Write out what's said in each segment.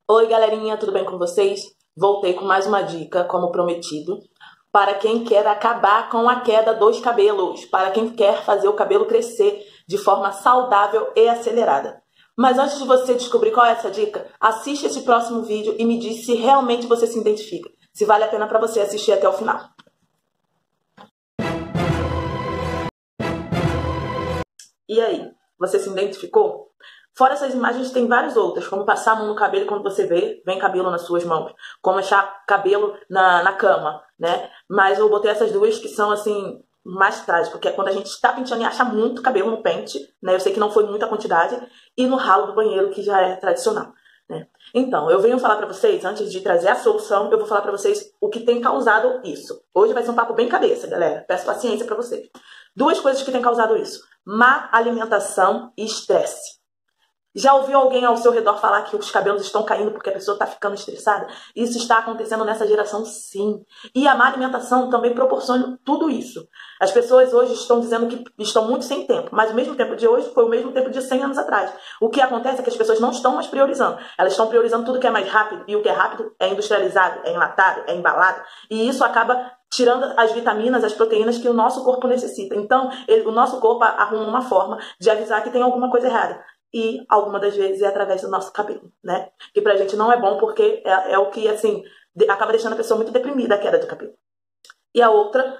Oi galerinha, tudo bem com vocês? Voltei com mais uma dica, como prometido, para quem quer acabar com a queda dos cabelos, para quem quer fazer o cabelo crescer de forma saudável e acelerada. Mas antes de você descobrir qual é essa dica, assiste esse próximo vídeo e me diz se realmente você se identifica, se vale a pena para você assistir até o final. E aí, você se identificou? Fora essas imagens, tem várias outras, como passar a mão no cabelo quando você vem cabelo nas suas mãos, como achar cabelo na cama, né? Mas eu botei essas duas que são, assim, mais trágicas, porque é quando a gente está penteando e acha muito cabelo no pente, né? Eu sei que não foi muita quantidade, e no ralo do banheiro, que já é tradicional, né? Então, eu venho falar pra vocês, antes de trazer a solução, eu vou falar pra vocês o que tem causado isso. Hoje vai ser um papo bem cabeça, galera. Peço paciência pra vocês. Duas coisas que têm causado isso: má alimentação e estresse. Já ouviu alguém ao seu redor falar que os cabelos estão caindo porque a pessoa está ficando estressada? Isso está acontecendo nessa geração, sim. E a má alimentação também proporciona tudo isso. As pessoas hoje estão dizendo que estão muito sem tempo, mas o mesmo tempo de hoje foi o mesmo tempo de 100 anos atrás. O que acontece é que as pessoas não estão mais priorizando. Elas estão priorizando tudo que é mais rápido, e o que é rápido é industrializado, é enlatado, é embalado. E isso acaba tirando as vitaminas, as proteínas que o nosso corpo necessita. Então, o nosso corpo arruma uma forma de avisar que tem alguma coisa errada. E algumas das vezes é através do nosso cabelo, né? Que pra gente não é bom porque é o que, assim, acaba deixando a pessoa muito deprimida, a queda de cabelo. E a outra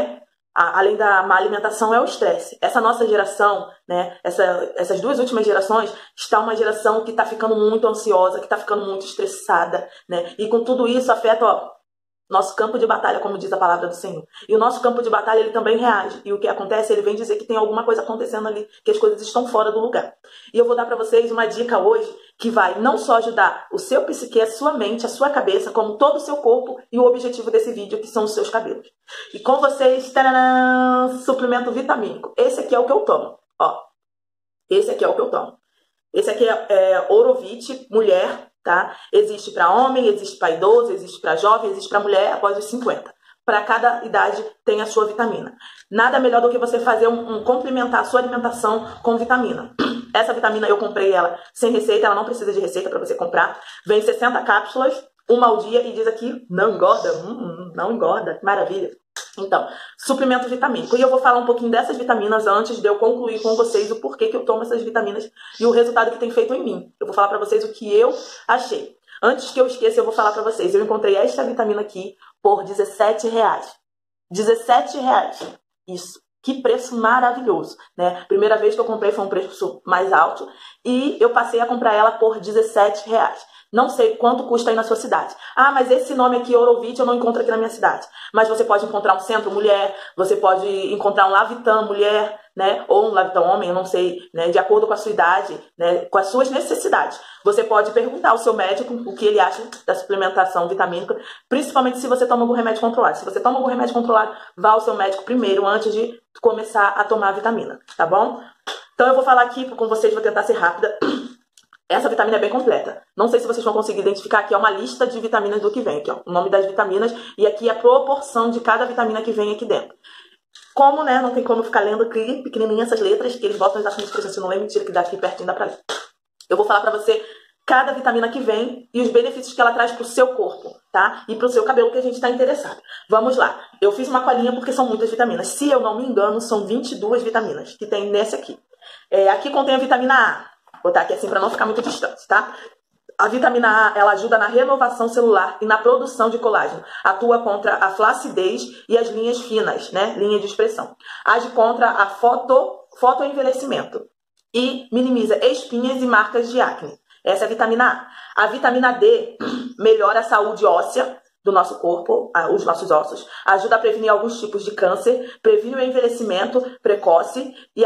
além da má alimentação, é o estresse. Essa nossa geração, né? Essas duas últimas gerações, está uma geração que tá ficando muito ansiosa, que tá ficando muito estressada, né? E com tudo isso afeta, nosso campo de batalha, como diz a palavra do Senhor. E o nosso campo de batalha, ele também reage. E o que acontece, ele vem dizer que tem alguma coisa acontecendo ali, que as coisas estão fora do lugar. E eu vou dar para vocês uma dica hoje que vai não só ajudar o seu psique, a sua mente, a sua cabeça, como todo o seu corpo e o objetivo desse vídeo, que são os seus cabelos. E com vocês, taranã, suplemento vitamínico. Esse aqui é o que eu tomo, ó. Esse aqui é o que eu tomo. Esse aqui é Orovit, mulher, tá? Existe para homem, existe para idoso, existe para jovem, existe para mulher após os 50. Para cada idade tem a sua vitamina. Nada melhor do que você fazer complementar a sua alimentação com vitamina. Essa vitamina eu comprei ela sem receita, ela não precisa de receita para você comprar. Vem 60 cápsulas, uma ao dia, e diz aqui, não engorda, não engorda, que maravilha. Então, suplemento vitamínico. E eu vou falar um pouquinho dessas vitaminas antes de eu concluir com vocês o porquê que eu tomo essas vitaminas e o resultado que tem feito em mim. Eu vou falar pra vocês o que eu achei. Antes que eu esqueça, eu vou falar pra vocês. Eu encontrei esta vitamina aqui por R$17. R$17. Isso. Que preço maravilhoso, né? Primeira vez que eu comprei foi um preço mais alto e eu passei a comprar ela por R$17. Não sei quanto custa aí na sua cidade. Ah, mas esse nome aqui, Orovit, eu não encontro aqui na minha cidade. Mas você pode encontrar um Centro Mulher, você pode encontrar um Lavitan Mulher, né? Ou um Lavitan Homem, eu não sei, né? De acordo com a sua idade, né? Com as suas necessidades. Você pode perguntar ao seu médico o que ele acha da suplementação vitamínica, principalmente se você toma algum remédio controlado. Se você toma algum remédio controlado, vá ao seu médico primeiro, antes de começar a tomar a vitamina, tá bom? Então eu vou falar aqui com vocês, vou tentar ser rápida. Essa vitamina é bem completa. Não sei se vocês vão conseguir identificar, aqui é uma lista de vitaminas do que vem aqui, ó. O nome das vitaminas e aqui a proporção de cada vitamina que vem aqui dentro. Como, né, não tem como ficar lendo aqui pequenininha essas letras, que eles botam exatamente por isso, não é mentira que daqui pertinho dá pra ler. Eu vou falar pra você cada vitamina que vem e os benefícios que ela traz pro seu corpo, tá? E pro seu cabelo, que a gente tá interessado. Vamos lá. Eu fiz uma colinha porque são muitas vitaminas. Se eu não me engano, são 22 vitaminas que tem nesse aqui. Aqui contém a vitamina A. Vou botar aqui assim para não ficar muito distante, tá? A vitamina A, ela ajuda na renovação celular e na produção de colágeno. Atua contra a flacidez e as linhas finas, né? Linha de expressão. Age contra a fotoenvelhecimento e minimiza espinhas e marcas de acne. Essa é a vitamina A. A vitamina D melhora a saúde óssea do nosso corpo, os nossos ossos, ajuda a prevenir alguns tipos de câncer, previne o envelhecimento precoce e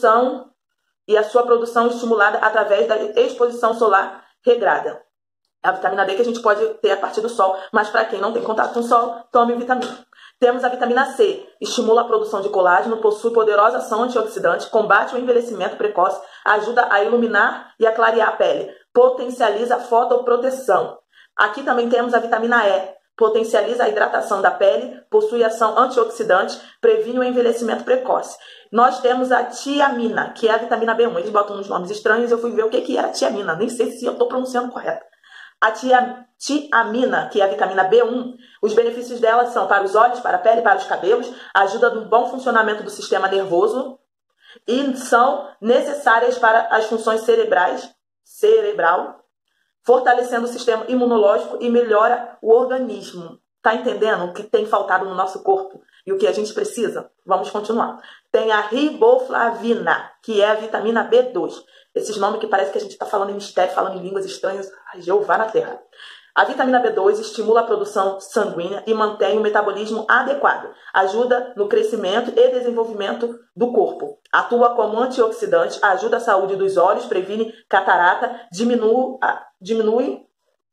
a sua produção estimulada através da exposição solar regrada. A vitamina D que a gente pode ter a partir do sol, mas para quem não tem contato com o sol, tome vitamina. Temos a vitamina C, estimula a produção de colágeno, possui poderosa ação antioxidante, combate o envelhecimento precoce, ajuda a iluminar e a clarear a pele, potencializa a fotoproteção. Aqui também temos a vitamina E, potencializa a hidratação da pele, possui ação antioxidante, previne o envelhecimento precoce. Nós temos a tiamina, que é a vitamina B1. Eles botam uns nomes estranhos, eu fui ver o que era tiamina, nem sei se eu estou pronunciando correto. A tiamina, que é a vitamina B1, os benefícios dela são para os olhos, para a pele, para os cabelos, ajuda no bom funcionamento do sistema nervoso e são necessárias para as funções cerebral, fortalecendo o sistema imunológico e melhora o organismo. Tá entendendo o que tem faltado no nosso corpo e o que a gente precisa? Vamos continuar. Tem a riboflavina, que é a vitamina B2. Esses nomes que parece que a gente está falando em mistério, falando em línguas estranhas. Ai, Jeová na Terra. A vitamina B2 estimula a produção sanguínea e mantém o metabolismo adequado. Ajuda no crescimento e desenvolvimento do corpo. Atua como antioxidante, ajuda a saúde dos olhos, previne catarata, diminui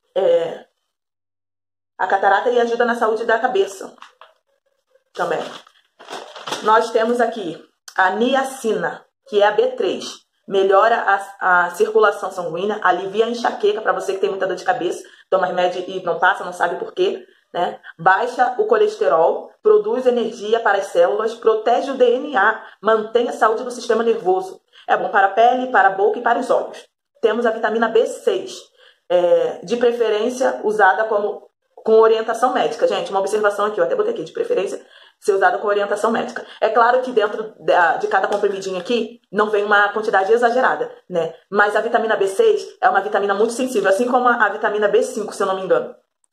a catarata e ajuda na saúde da cabeça também. Nós temos aqui a niacina, que é a B3. Melhora a circulação sanguínea, alivia a enxaqueca para você que tem muita dor de cabeça, toma remédio e não passa, não sabe por quê, né? Baixa o colesterol, produz energia para as células, protege o DNA, mantém a saúde do sistema nervoso. É bom para a pele, para a boca e para os olhos. Temos a vitamina B6, de preferência usada com orientação médica. Gente, uma observação aqui, eu até botei aqui, de preferência ser usada com orientação médica. É claro que dentro de cada comprimidinho aqui não vem uma quantidade exagerada, né? Mas a vitamina B6 é uma vitamina muito sensível, assim como a vitamina B5, se eu não me engano.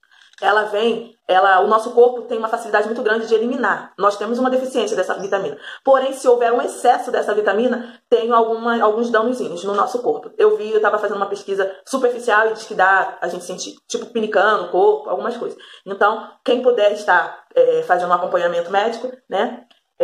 O nosso corpo tem uma facilidade muito grande de eliminar. Nós temos uma deficiência dessa vitamina. Porém, se houver um excesso dessa vitamina, tem alguns danozinhos no nosso corpo. Eu estava fazendo uma pesquisa superficial e diz que dá a gente sentir, tipo, pinicando o corpo, algumas coisas. Então, quem puder estar fazendo um acompanhamento médico, né?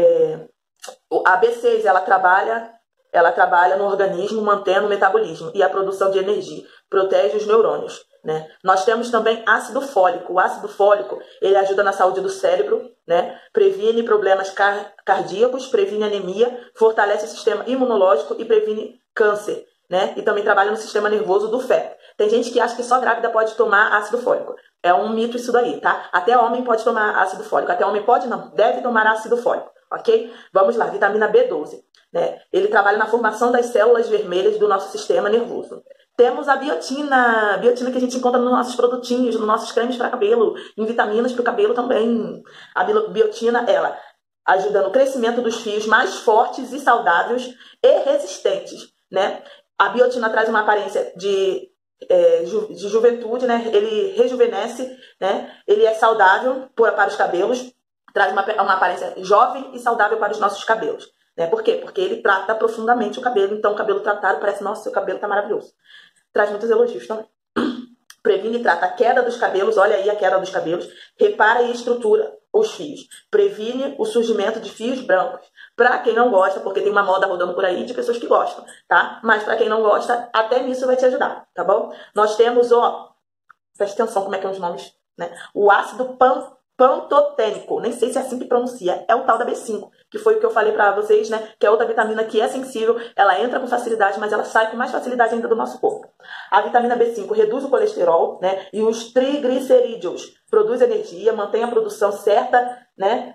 A B6, ela trabalha no organismo, mantendo o metabolismo e a produção de energia. Protege os neurônios. Né? Nós temos também ácido fólico. O ácido fólico, ele ajuda na saúde do cérebro, né? Previne problemas cardíacos, previne anemia, fortalece o sistema imunológico e previne câncer, né? E também trabalha no sistema nervoso do feto. Tem gente que acha que só grávida pode tomar ácido fólico. É um mito isso daí, tá? Até homem pode tomar ácido fólico. Até homem pode não, deve tomar ácido fólico, ok? Vamos lá, vitamina B12, né? Ele trabalha na formação das células vermelhas do nosso sistema nervoso. Temos a biotina que a gente encontra nos nossos produtinhos, nos nossos cremes para cabelo, em vitaminas para o cabelo também. A biotina, ela ajuda no crescimento dos fios mais fortes e saudáveis e resistentes, né? A biotina traz uma aparência de juventude, né? Ele rejuvenesce, né? Ele é saudável para os cabelos, traz uma aparência jovem e saudável para os nossos cabelos. Né? Por quê? Porque ele trata profundamente o cabelo. Então, o cabelo tratado parece, nossa, seu cabelo tá maravilhoso. Traz muitos elogios também. Previne e trata a queda dos cabelos, olha aí a queda dos cabelos. Repara e estrutura os fios. Previne o surgimento de fios brancos. Para quem não gosta, porque tem uma moda rodando por aí de pessoas que gostam, tá? Mas para quem não gosta, até nisso vai te ajudar, tá bom? Nós temos, presta atenção como é que é os nomes, né? O ácido pantotênico, nem sei se é assim que pronuncia, é o tal da B5, que foi o que eu falei pra vocês, né, que é outra vitamina que é sensível, ela entra com facilidade, mas ela sai com mais facilidade ainda do nosso corpo. A vitamina B5 reduz o colesterol, né, e os triglicerídeos, produz energia, mantém a produção certa, né,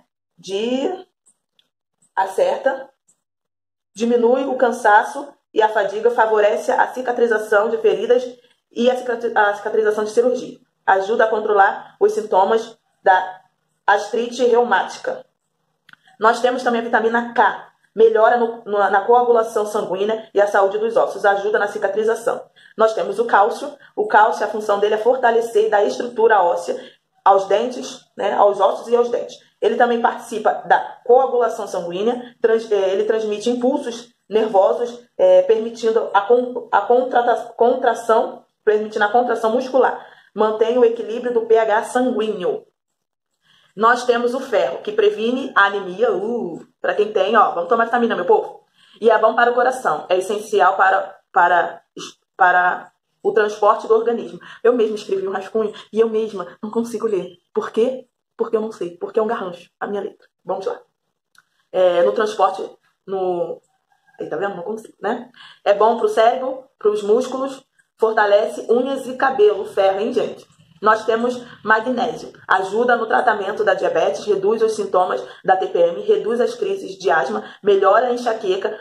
diminui o cansaço e a fadiga, favorece a cicatrização de feridas e a cicatrização de cirurgia. Ajuda a controlar os sintomas da artrite reumática. Nós temos também a vitamina K, melhora na coagulação sanguínea e a saúde dos ossos, ajuda na cicatrização. Nós temos o cálcio, a função dele é fortalecer e dar estrutura óssea aos dentes, né, aos ossos e aos dentes. Ele também participa da coagulação sanguínea, ele transmite impulsos nervosos, permitindo a contração muscular. Mantém o equilíbrio do pH sanguíneo. Nós temos o ferro, que previne a anemia. Para quem tem, vamos tomar vitamina, meu povo. E é bom para o coração. É essencial para o transporte do organismo. Eu mesma escrevi um rascunho e eu mesma não consigo ler. Por quê? Porque eu não sei. Porque é um garrancho a minha letra. Vamos lá. No transporte, Aí, tá vendo? Não consigo, né? É bom para o cérebro, para os músculos, fortalece unhas e cabelo. Ferro, hein, gente? Nós temos magnésio, ajuda no tratamento da diabetes, reduz os sintomas da TPM, reduz as crises de asma, melhora a enxaqueca,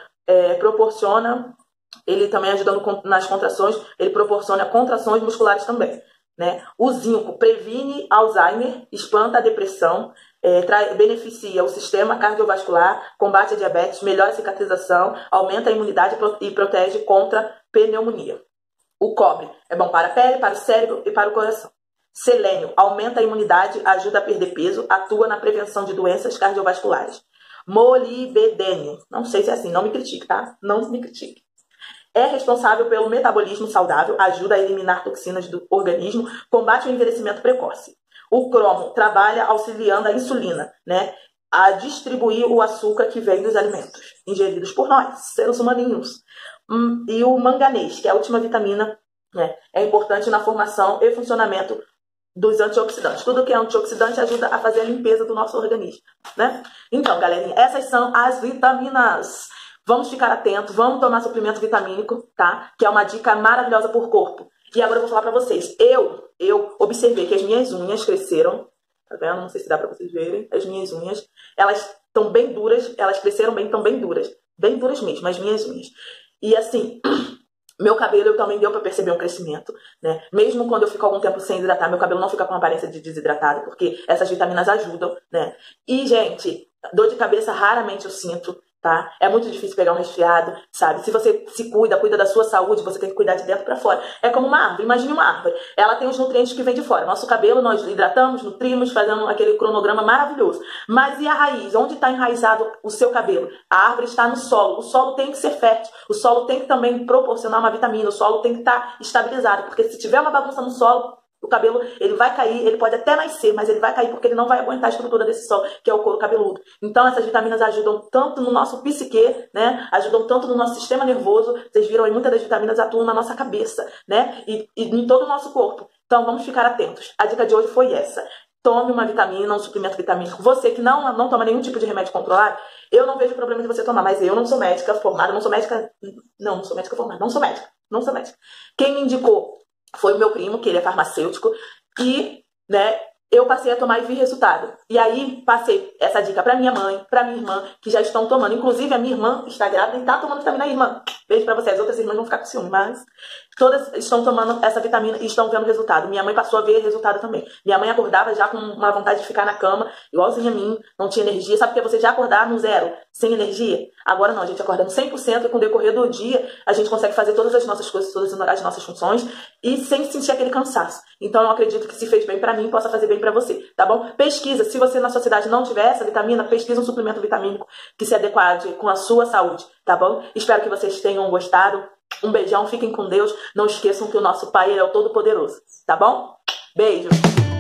ele também ajuda nas contrações, ele proporciona contrações musculares também. né? O zinco previne Alzheimer, espanta a depressão, beneficia o sistema cardiovascular, combate a diabetes, melhora a cicatrização, aumenta a imunidade e protege contra pneumonia. O cobre é bom para a pele, para o cérebro e para o coração. Selênio aumenta a imunidade, ajuda a perder peso, atua na prevenção de doenças cardiovasculares. Molibdênio, não sei se é assim, não me critique, tá? Não me critique. É responsável pelo metabolismo saudável, ajuda a eliminar toxinas do organismo, combate o envelhecimento precoce. O cromo trabalha auxiliando a insulina, né, a distribuir o açúcar que vem dos alimentos ingeridos por nós, seres humaninhos. E o manganês, que é a última vitamina, né, é importante na formação e funcionamento dos antioxidantes. Tudo que é antioxidante ajuda a fazer a limpeza do nosso organismo, né? Então, galerinha, essas são as vitaminas. Vamos ficar atentos, vamos tomar suplemento vitamínico, tá? Que é uma dica maravilhosa por corpo. E agora eu vou falar pra vocês. Eu observei que as minhas unhas cresceram, tá vendo? Não sei se dá pra vocês verem. As minhas unhas, elas estão bem duras, elas cresceram bem, estão bem duras. Bem duras mesmo, as minhas unhas. E assim, meu cabelo também deu pra perceber um crescimento, né? Mesmo quando eu fico algum tempo sem hidratar, meu cabelo não fica com aparência de desidratado, porque essas vitaminas ajudam, né? E, gente, dor de cabeça raramente eu sinto, tá? É muito difícil pegar um resfriado, sabe? Se você se cuida da sua saúde, você tem que cuidar de dentro pra fora. É como uma árvore, imagine uma árvore. Ela tem os nutrientes que vêm de fora. Nosso cabelo nós hidratamos, nutrimos, fazendo aquele cronograma maravilhoso. Mas e a raiz? Onde está enraizado o seu cabelo? A árvore está no solo. O solo tem que ser fértil. O solo tem que também proporcionar uma vitamina. O solo tem que estar estabilizado. Porque se tiver uma bagunça no solo, o cabelo, ele vai cair, ele pode até nascer, mas ele vai cair porque ele não vai aguentar a estrutura desse solo, que é o couro cabeludo. Então, essas vitaminas ajudam tanto no nosso psique, né? Ajudam tanto no nosso sistema nervoso. Vocês viram aí, muitas das vitaminas atuam na nossa cabeça, né? E em todo o nosso corpo. Então, vamos ficar atentos. A dica de hoje foi essa. Tome uma vitamina, um suplemento vitamínico. Você que não toma nenhum tipo de remédio controlado, eu não vejo problema de você tomar, mas eu não sou médica formada, não sou médica formada, não sou médica. Quem me indicou foi o meu primo, que ele é farmacêutico, e, né, eu passei a tomar e vi resultado. E aí, passei essa dica pra minha mãe, pra minha irmã, que já estão tomando. Inclusive, a minha irmã está grávida e tá tomando vitamina aí, irmã. Beijo pra vocês. As outras irmãs vão ficar com ciúme, mas todas estão tomando essa vitamina e estão vendo resultado. Minha mãe passou a ver resultado também. Minha mãe acordava já com uma vontade de ficar na cama, igualzinha a mim, não tinha energia. Sabe porque você já acordar no zero, sem energia? Agora não, a gente acorda no 100% e com o decorrer do dia, a gente consegue fazer todas as nossas coisas, todas as nossas funções e sem sentir aquele cansaço. Então, eu acredito que se fez bem pra mim, possa fazer bem pra você, tá bom? Pesquisa, se você na sua cidade não tiver essa vitamina, pesquisa um suplemento vitamínico que se adequade com a sua saúde, tá bom? Espero que vocês tenham gostado. Um beijão, fiquem com Deus. Não esqueçam que o nosso Pai é o Todo-Poderoso, tá bom? Beijo!